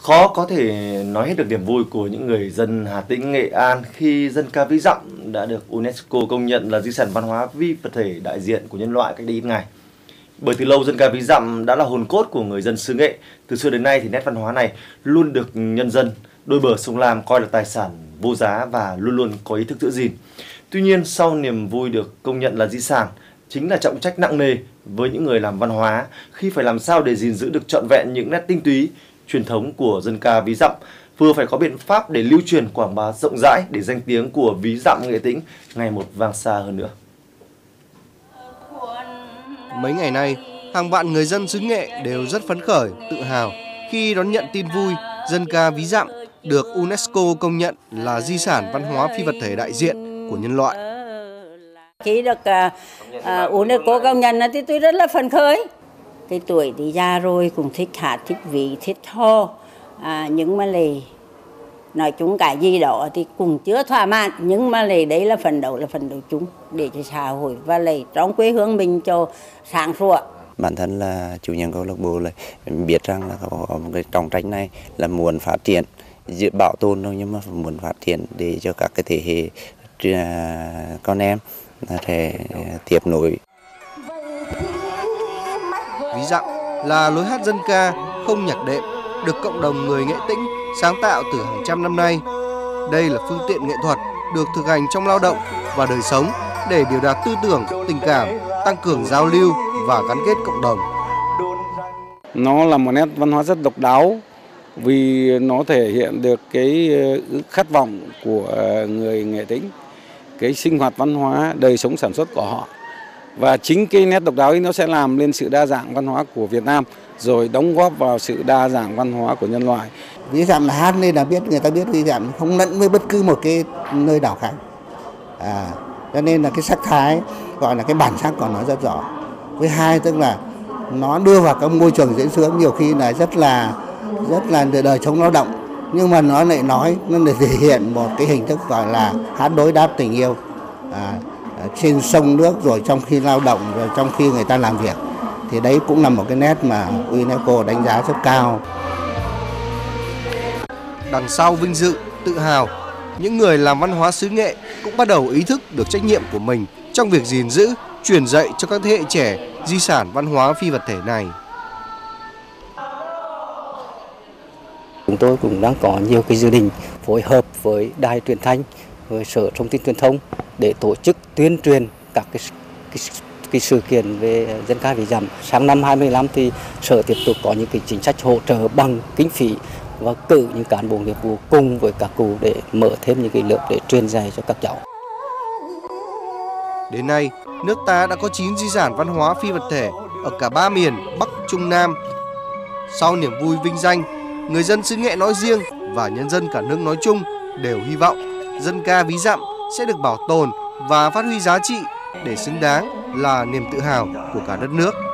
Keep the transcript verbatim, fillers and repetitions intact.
Khó có thể nói hết được niềm vui của những người dân Hà Tĩnh, Nghệ An khi dân ca Ví Dặm đã được UNESCO công nhận là di sản văn hóa phi vật thể đại diện của nhân loại cách đây ít ngày. Bởi từ lâu dân ca Ví Dặm đã là hồn cốt của người dân xứ Nghệ. Từ xưa đến nay thì nét văn hóa này luôn được nhân dân đôi bờ sông Lam coi là tài sản vô giá và luôn luôn có ý thức giữ gìn. Tuy nhiên, sau niềm vui được công nhận là di sản chính là trọng trách nặng nề với những người làm văn hóa khi phải làm sao để gìn giữ được trọn vẹn những nét tinh túy truyền thống của dân ca Ví Dặm, vừa phải có biện pháp để lưu truyền quảng bá rộng rãi để danh tiếng của Ví Dặm Nghệ Tĩnh ngày một vang xa hơn nữa. Mấy ngày nay, hàng vạn người dân xứ Nghệ đều rất phấn khởi, tự hào khi đón nhận tin vui dân ca Ví Dặm được UNESCO công nhận là di sản văn hóa phi vật thể đại diện của nhân loại. Khi được uh, UNESCO công nhận thì tôi rất là phấn khởi. Cái tuổi thì già rồi cũng thích hát, thích ví, thích hò, à, nhưng mà lại nói chung cái gì đó thì cũng chưa thỏa mãn, nhưng mà lại đấy là phần đầu là phần đầu chung để cho xã hội và lại trong quê hương mình cho sáng sủa. Bản thân là chủ nhân câu lạc bộ là biết rằng là có một cái trọng trách này là muốn phát triển, giữ bảo tồn thôi, nhưng mà muốn phát triển để cho các cái thế hệ con em thể tiếp nối. Ví Dặm là lối hát dân ca không nhạc đệm được cộng đồng người Nghệ Tĩnh sáng tạo từ hàng trăm năm nay. Đây là phương tiện nghệ thuật được thực hành trong lao động và đời sống để biểu đạt tư tưởng, tình cảm, tăng cường giao lưu và gắn kết cộng đồng. Nó là một nét văn hóa rất độc đáo vì nó thể hiện được cái khát vọng của người Nghệ Tĩnh, cái sinh hoạt văn hóa, đời sống sản xuất của họ. Và chính cái nét độc đáo ấy nó sẽ làm nên sự đa dạng văn hóa của Việt Nam, rồi đóng góp vào sự đa dạng văn hóa của nhân loại. Ví Dặm là hát nên là biết người ta biết Ví Dặm không lẫn với bất cứ một cái nơi nào khác. À, cho nên là cái sắc thái gọi là cái bản sắc của nó rất rõ. Với hai tức là nó đưa vào các môi trường diễn sướng nhiều khi là rất là rất là đời sống lao động, nhưng mà nó lại nói nó để thể hiện một cái hình thức gọi là hát đối đáp tình yêu. À, trên sông nước rồi trong khi lao động rồi trong khi người ta làm việc, thì đấy cũng là một cái nét mà UNESCO đánh giá rất cao. Đằng sau vinh dự, tự hào, những người làm văn hóa xứ Nghệ cũng bắt đầu ý thức được trách nhiệm của mình trong việc gìn giữ, truyền dạy cho các thế hệ trẻ di sản văn hóa phi vật thể này. Chúng tôi cũng đang có nhiều cái dự định phối hợp với Đài Truyền thanh, với Sở Thông tin Truyền thông để tổ chức tuyên truyền các cái, cái, cái sự kiện về dân ca Ví Dặm. Sang năm hai mươi lăm thì Sở tiếp tục có những cái chính sách hỗ trợ bằng kinh phí và cử những cán bộ nghiệp vụ cùng với các cụ để mở thêm những cái lớp để truyền dạy cho các cháu. Đến nay, nước ta đã có chín di sản văn hóa phi vật thể ở cả ba miền Bắc, Trung, Nam. Sau niềm vui vinh danh, người dân xứ Nghệ nói riêng và nhân dân cả nước nói chung đều hy vọng dân ca Ví Dặm sẽ được bảo tồn và phát huy giá trị để xứng đáng là niềm tự hào của cả đất nước.